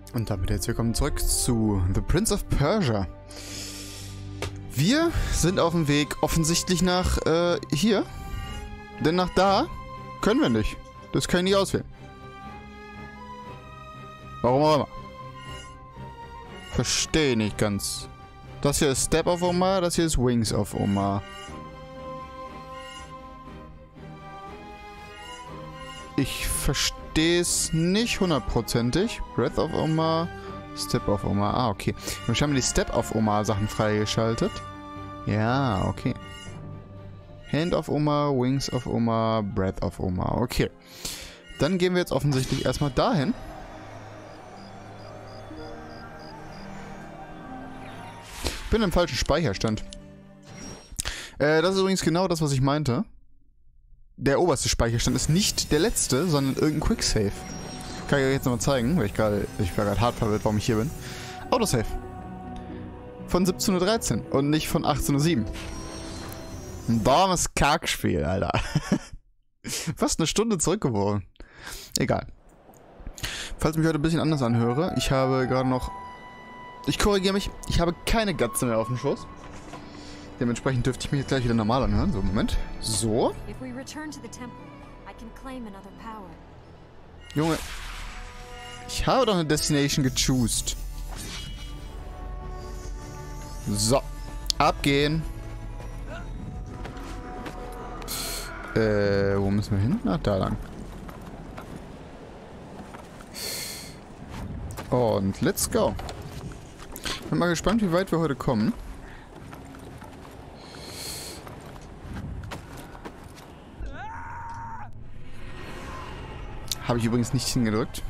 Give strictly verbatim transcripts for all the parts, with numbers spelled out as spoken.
Und damit jetzt willkommen zurück zu The Prince of Persia. Wir sind auf dem Weg offensichtlich nach äh, hier. Denn nach da können wir nicht. Das kann ich nicht auswählen. Warum auch immer. Verstehe nicht ganz. Das hier ist Step of Omar, das hier ist Wings of Omar. Ich verstehe es nicht hundertprozentig. Breath of Omar, Step of Omar. Ah, okay. Wir haben die Step of Omar Sachen freigeschaltet. Ja, okay. Hand of Omar, Wings of Omar, Breath of Omar. Okay. Dann gehen wir jetzt offensichtlich erstmal dahin. Ich bin im falschen Speicherstand. Äh, das ist übrigens genau das, was ich meinte. Der oberste Speicherstand ist nicht der letzte, sondern irgendein Quicksave. Kann ich euch jetzt nochmal zeigen, weil ich gerade, ich war gerade hart verwirrt, warum ich hier bin. Autosave. Von siebzehn Uhr dreizehn und nicht von achtzehn Uhr sieben. Ein dummes Kackspiel, Alter. Fast eine Stunde zurückgeworfen. Egal. Falls ich mich heute ein bisschen anders anhöre, ich habe gerade noch... Ich korrigiere mich, ich habe keine Gatze mehr auf dem Schoß. Dementsprechend dürfte ich mich jetzt gleich wieder normal anhören. So, Moment. So. Junge. Ich habe doch eine Destination gechoost. So. Abgehen. Äh, wo müssen wir hin? Na, da lang. Und let's go. Bin mal gespannt, wie weit wir heute kommen. Habe ich übrigens nicht hingedrückt.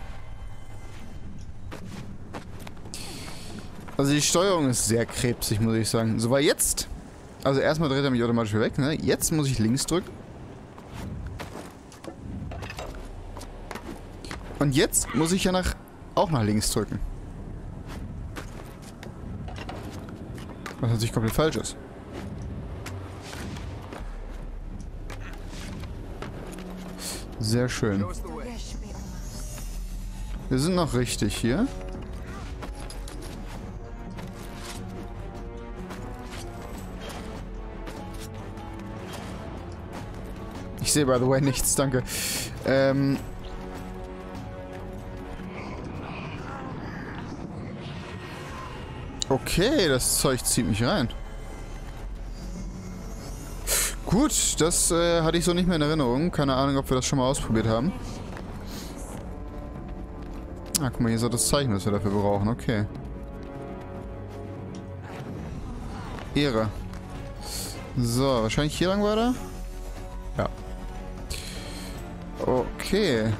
Also die Steuerung ist sehr krebsig, muss ich sagen. So, weil jetzt... Also erstmal dreht er mich automatisch weg, ne? Jetzt muss ich links drücken. Und jetzt muss ich ja nach, auch nach links drücken. Was natürlich komplett falsch ist. Sehr schön. Wir sind noch richtig hier. Ich sehe, by the way, nichts, danke. Ähm... Okay, das Zeug zieht mich rein. Gut, das äh, hatte ich so nicht mehr in Erinnerung. Keine Ahnung, ob wir das schon mal ausprobiert haben. Ah, guck mal, hier ist auch das Zeichen, das wir dafür brauchen. Okay. Ehre. So, wahrscheinlich hier lang weiter? Ja. Okay.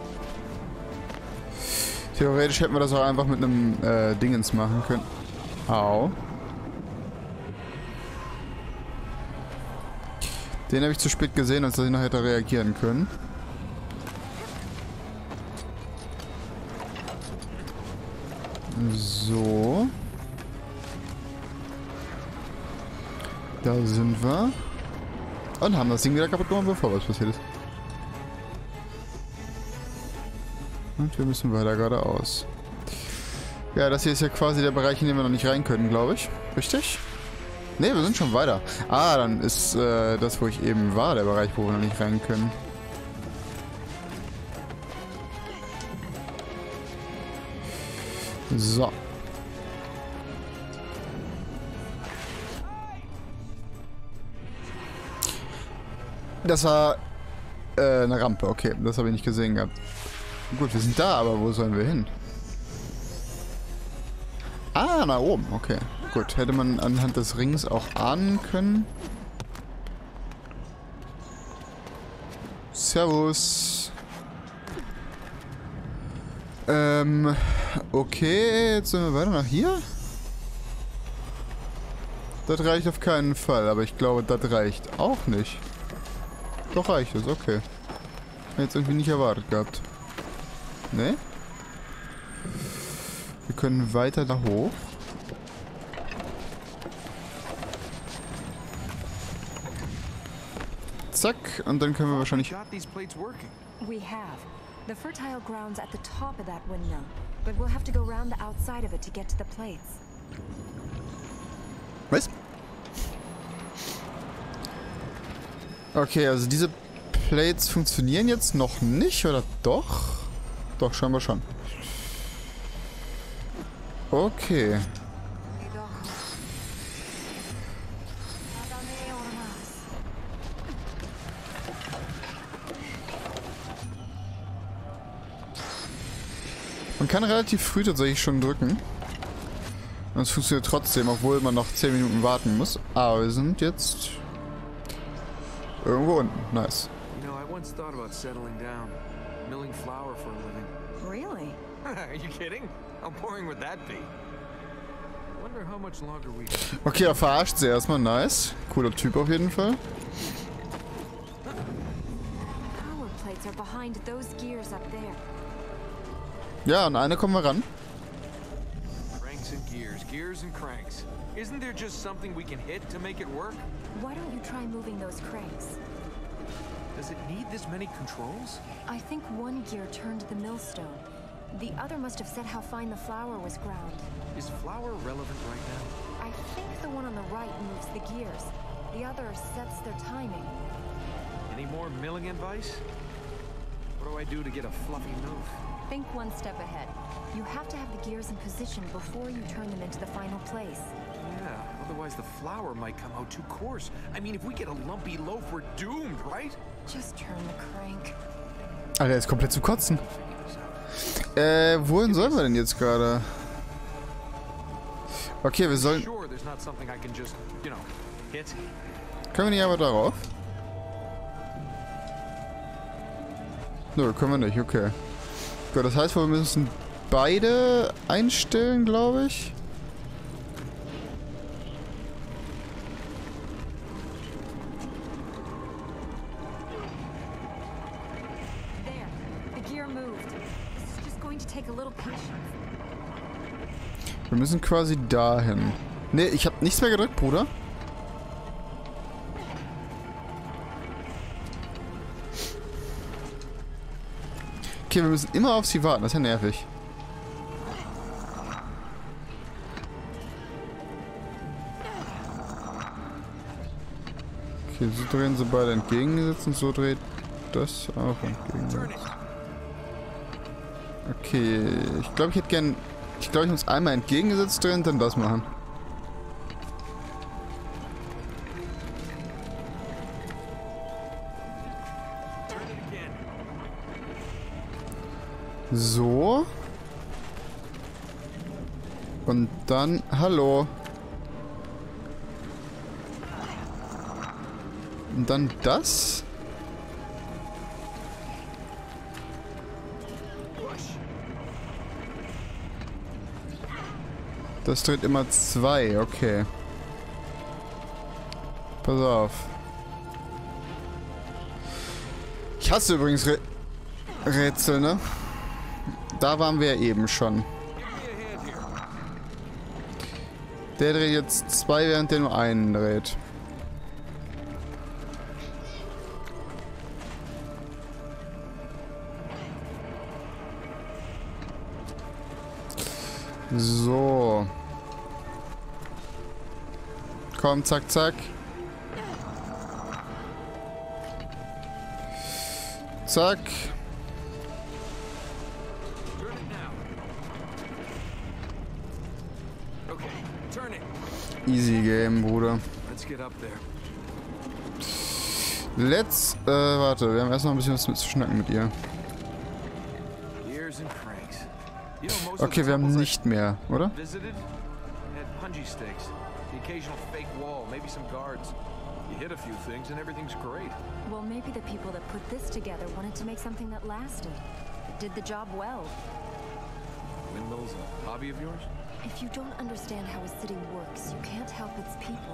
Theoretisch hätten wir das auch einfach mit einem äh, Dingens machen können. Au. Den habe ich zu spät gesehen, als dass ich noch hätte reagieren können. So. Da sind wir. Und haben das Ding wieder kaputt gemacht, bevor was passiert ist. Und wir müssen weiter geradeaus. Ja, das hier ist ja quasi der Bereich, in den wir noch nicht rein können, glaube ich. Richtig? Ne, wir sind schon weiter. Ah, dann ist äh, das, wo ich eben war, der Bereich, wo wir noch nicht rein können. So. Das war äh, eine Rampe, okay. Das habe ich nicht gesehen gehabt. Gut, wir sind da, aber wo sollen wir hin? Ah, nach oben, okay. Gut, hätte man anhand des Rings auch ahnen können. Servus. Ähm, okay, jetzt sind wir weiter nach hier. Das reicht auf keinen Fall, aber ich glaube, das reicht auch nicht. Doch reicht es, okay. Jetzt irgendwie nicht erwartet gehabt. Ne? Wir können weiter da hoch. Zack, und dann können wir wahrscheinlich... We have. The fertile grounds at the top of that windmill. but we'll have to go round the outside of it to get to the plates. Was? Okay, also diese Plates funktionieren jetzt noch nicht, oder doch? Doch, scheinbar schon. Okay. Man kann relativ früh tatsächlich schon drücken. Und es funktioniert trotzdem, obwohl man noch zehn Minuten warten muss. Aber wir sind jetzt irgendwo unten. Nice. You know, I once thought about settling down, milling flour for a living. Really? Are you kidding? How boring would that be? Wonder how much longer we. Okay, er verarscht sie erstmal. Nice. Cooler Typ auf jeden Fall. Power plates are behind those gears up there. Ja, an eine kommen wir ran. Cranks and gears, gears and cranks. Isn't there just something we can hit to make it work? Why don't you try moving those cranks? Does it need this many controls? I think one gear turned the millstone. The other must have said how fine the flour was ground. Is flour relevant right now? I think the one on the right moves the gears. The other sets their timing. Any more milling advice? What do I do to get a fluffy move? Think one step ahead. You have to have the gears in position before you turn them into the final place. Yeah, otherwise the flour might come out too coarse. I mean, if we get a lumpy loaf, we're doomed, right? Just turn the crank. Alter, der ist komplett zu kotzen. Äh, wohin sollen wir denn jetzt gerade? Okay, wir sollen... Sure, there's not something I can just, you know, hit. Können wir nicht aber darauf? Nö, können wir nicht, okay. Gut, das heißt, wir müssen beide einstellen, glaube ich. There, the gear moved. This is just going to take a little patience. Wir müssen quasi dahin. Ne, ich habe nichts mehr gedrückt, Bruder. Okay, wir müssen immer auf sie warten. Das ist ja nervig. Okay, so drehen sie beide entgegengesetzt und so dreht das auch entgegengesetzt. Okay, ich glaube, ich hätte gern... Ich glaube, ich muss einmal entgegengesetzt drehen und dann das machen. So. Und dann... Hallo. Und dann das. Das dreht immer zwei, okay. Pass auf. Ich hasse übrigens Rä Rätsel, ne? Da waren wir eben schon. Der dreht jetzt zwei, während der nur einen dreht. So. Komm, zack, zack. Zack. Easy Game, Bruder. Let's, äh, warte, wir haben erst noch ein bisschen was zu schnacken mit ihr. Okay, wir haben nicht mehr, oder? Well, maybe the people that put this together wanted to make something that lasted. It did the job well. Windmills a hobby of yours? If you don't understand how a city works, you can't help its people.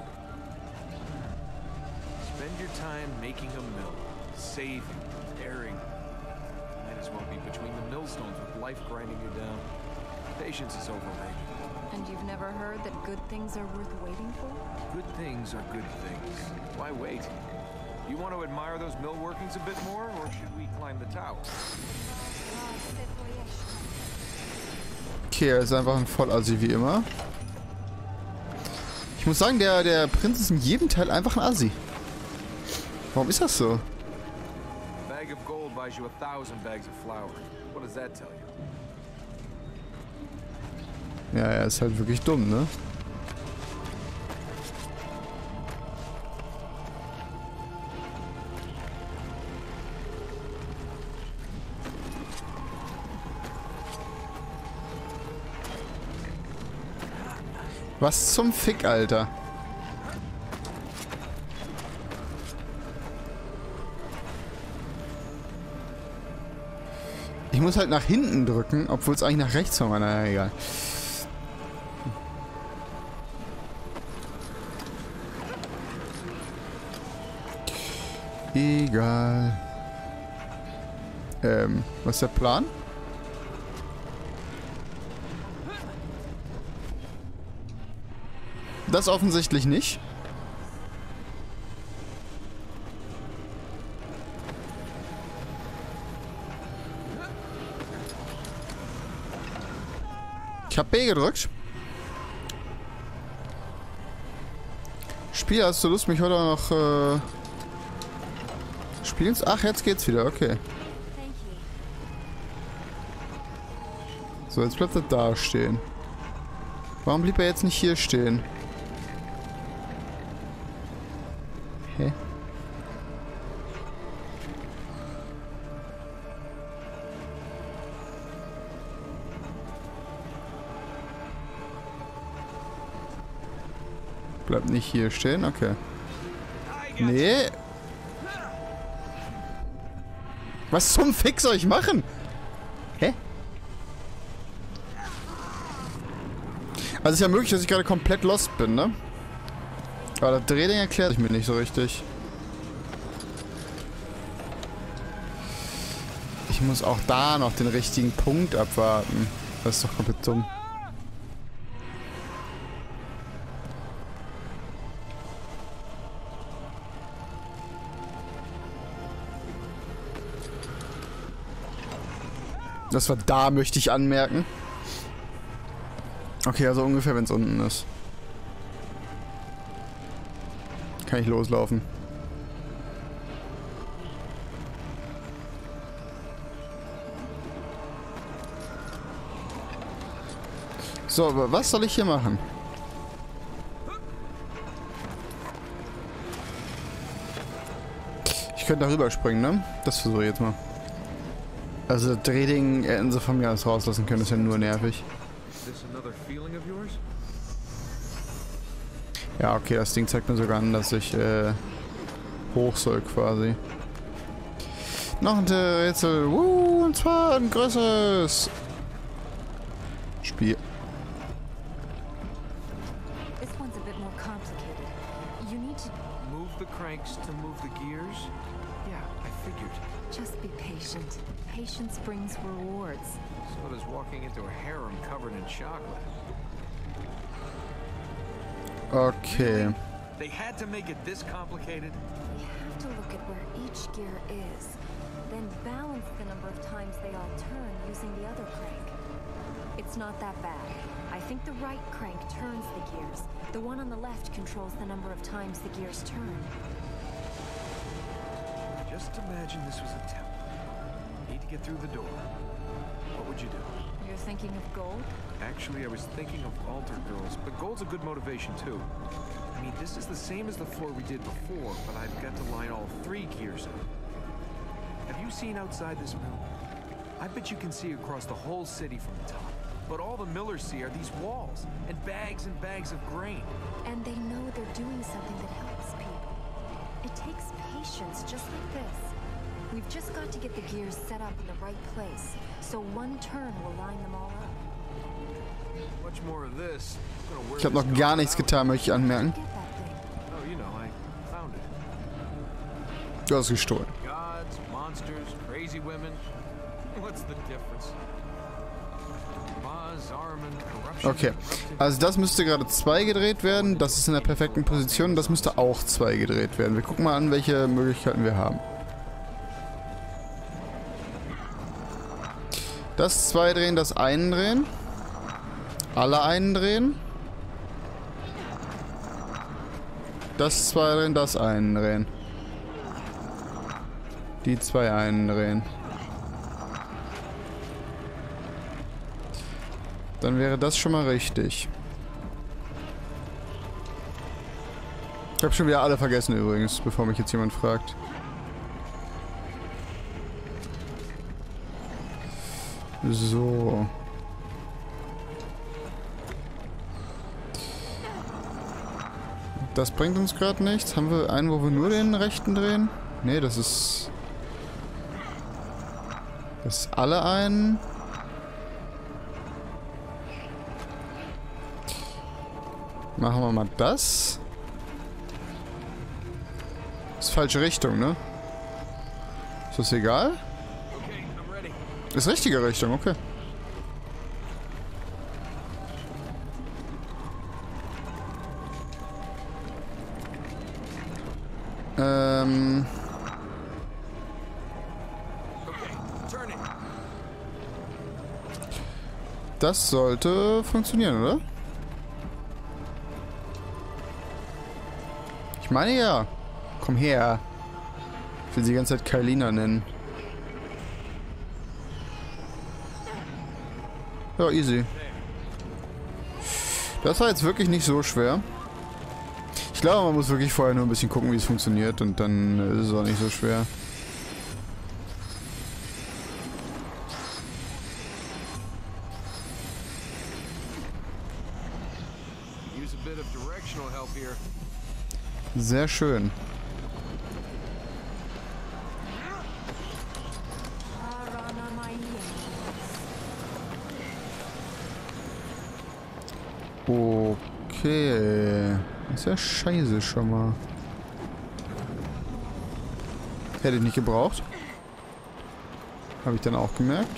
Spend your time making a mill, saving, airing. Might as well be between the millstones with life grinding you down. Patience is overrated. And you've never heard that good things are worth waiting for? Good things are good things. Why wait? You want to admire those mill workings a bit more, or should we climb the tower? Okay, er ist einfach ein Vollassi wie immer. Ich muss sagen, der, der Prinz ist in jedem Teil einfach ein Assi. Warum ist das so? A bag of gold buys you a thousand bags of flour. What does that tell you? Ja, er ist halt wirklich dumm, ne? Was zum Fick, Alter? Ich muss halt nach hinten drücken, obwohl es eigentlich nach rechts war. Naja, egal. Egal. Ähm, was ist der Plan? Das offensichtlich nicht. Ich hab B gedrückt. Spiel, hast du Lust, mich heute noch äh, spielen? Ach, jetzt geht's wieder, okay. So, jetzt bleibt er da stehen. Warum blieb er jetzt nicht hier stehen? Hä? Bleibt nicht hier stehen, okay. Nee. Was zum Fick soll ich machen? Hä? Also es ist ja möglich, dass ich gerade komplett lost bin, ne? Aber das Drehding erklärt sich mir nicht so richtig. Ich muss auch da noch den richtigen Punkt abwarten. Das ist doch komplett dumm. Das war da, möchte ich anmerken. Okay, also ungefähr, wenn es unten ist. Kann ich loslaufen. So, aber was soll ich hier machen? Ich könnte darüber springen, ne? Das versuche ich jetzt mal. Also das Drehding hätten sie von mir aus rauslassen können, ist ja nur nervig. Ja, okay, das Ding zeigt mir sogar an, dass ich äh, hoch soll quasi. Noch ein Rätsel. Uh, und zwar ein größeres Spiel. This one's a bit more complicated. You need to Move the cranks to move the gears? Yeah, I figured. just be patient. Patience brings rewards. So does walking into a harem covered in chocolate. Okay. They had to make it this complicated? We have to look at where each gear is, then balance the number of times they all turn using the other crank. It's not that bad. I think the right crank turns the gears. The one on the left controls the number of times the gears turn. Just imagine this was a temple. Need to get through the door. What would you do? You're thinking of gold? Actually, I was thinking of altar girls, but gold's a good motivation too. I mean, this is the same as the floor we did before, but I've got to line all three gears up. Have you seen outside this mill? I bet you can see across the whole city from the top. But all the millers see are these walls, and bags and bags of grain. And they know they're doing something that helps people. It takes patience just like this. We've just got to get the gears set up in the right place, so one turn will line them all up. Much more of this. I'm gonna wear Ich habe noch this gar gauntlet nichts out. getan, möchte ich anmerken. Get that thing. Oh, you know, I found it. Du hast gestohlen. Gods, monsters, crazy women. What's the difference? Maz, Armin, corruption. Okay, also das müsste gerade zwei gedreht werden. Das ist in der perfekten Position. Das müsste auch zwei gedreht werden. Wir gucken mal an, welche Möglichkeiten wir haben. Das zwei drehen, das einen drehen. Alle einen drehen. Das zwei drehen, das einen drehen. Die zwei einen drehen. Dann wäre das schon mal richtig. Ich habe schon wieder alle vergessen übrigens, bevor mich jetzt jemand fragt. So. Das bringt uns gerade nichts. Haben wir einen, wo wir nur den rechten drehen? Nee, das ist... Das ist alle einen. Machen wir mal das. Ist falsche Richtung, ne? Ist das egal? Ist richtige Richtung, okay. Ähm... Das sollte funktionieren, oder? Ich meine ja. Komm her. Ich will sie die ganze Zeit Kailina nennen. Ja, easy. Das war jetzt wirklich nicht so schwer. Ich glaube, man muss wirklich vorher nur ein bisschen gucken, wie es funktioniert und dann ist es auch nicht so schwer. Sehr schön. Okay. Das ist ja scheiße schon mal. Hätte ich nicht gebraucht. Habe ich dann auch gemerkt.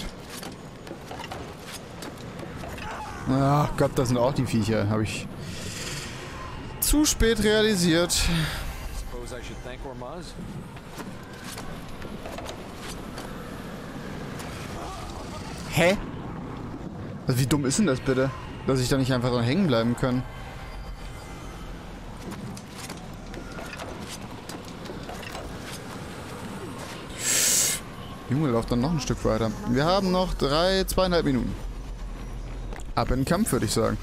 Ach Gott, das sind auch die Viecher. Habe ich zu spät realisiert. Hä? Also wie dumm ist denn das bitte? Dass ich da nicht einfach dran hängen bleiben kann. Junge, läuft dann noch ein Stück weiter. Wir haben noch drei, zweieinhalb Minuten. Ab in den Kampf, würde ich sagen.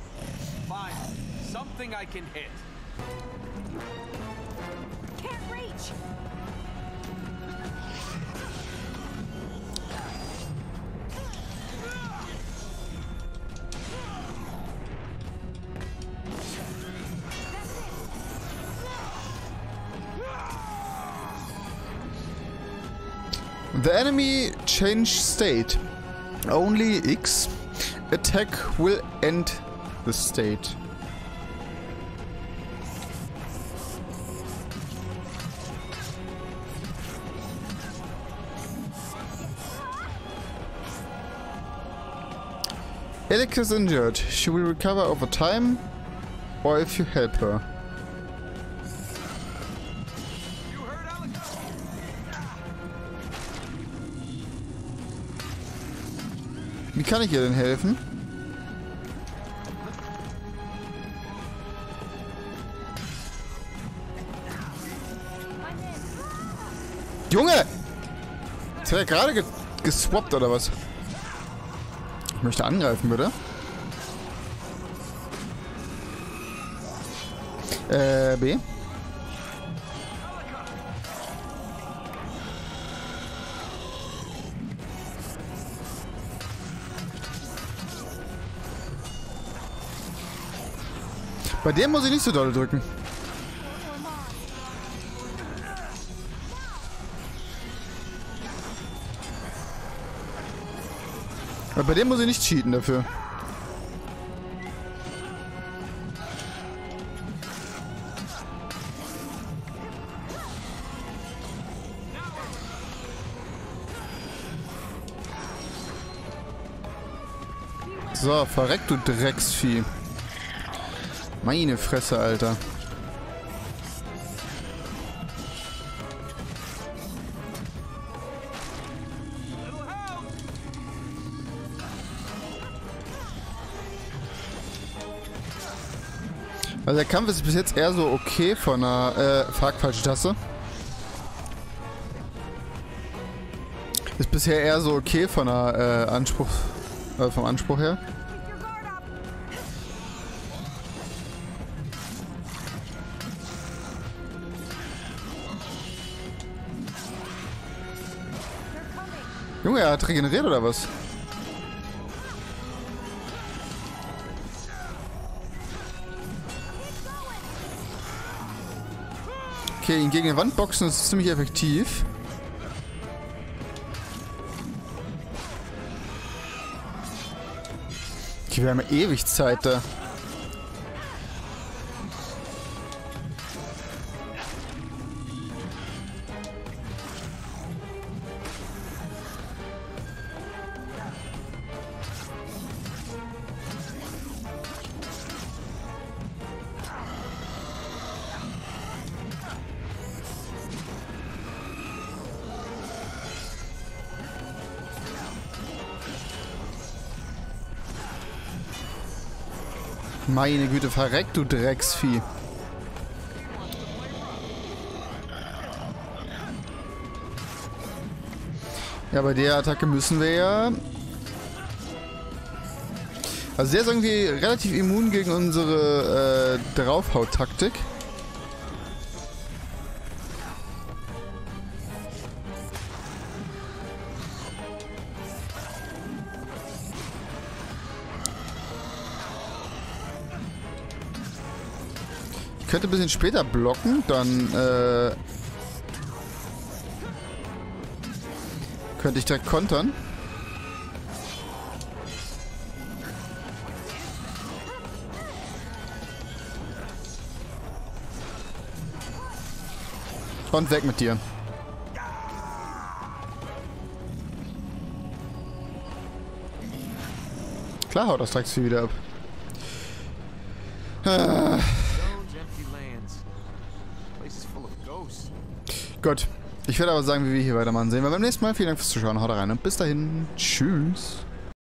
The enemy changed state. Only X. Attack will end the state. Elix is injured. She will recover over time, or if you help her. Wie kann ich ihr denn helfen? Junge! Ist er gerade ge geswappt oder was? Ich möchte angreifen, bitte. Äh, B. Bei dem muss ich nicht so doll drücken. Aber bei dem muss ich nicht cheaten dafür. So, verreck du Drecksvieh. Meine Fresse, Alter. Also der Kampf ist bis jetzt eher so okay von der... Äh, fuck, falsche Taste. Ist bisher eher so okay von der äh, Anspruch... Äh, vom Anspruch her. Junge, er hat regeneriert oder was? Okay, ihn gegen die Wand boxen ist ziemlich effektiv. Okay, wir haben ja ewig Zeit da. Meine Güte, verreck, du Drecksvieh. Ja, bei der Attacke müssen wir ja... Also der ist irgendwie relativ immun gegen unsere äh, Draufhaut-Taktik. Ich könnte ein bisschen später blocken, dann äh, könnte ich direkt kontern. Und weg mit dir. Klar haut das Drecksvieh wieder ab. Ah. Gut. Ich werde aber sagen, wie wir hier weitermachen. Sehen wir beim nächsten Mal. Vielen Dank fürs Zuschauen. Haut rein und bis dahin. Tschüss.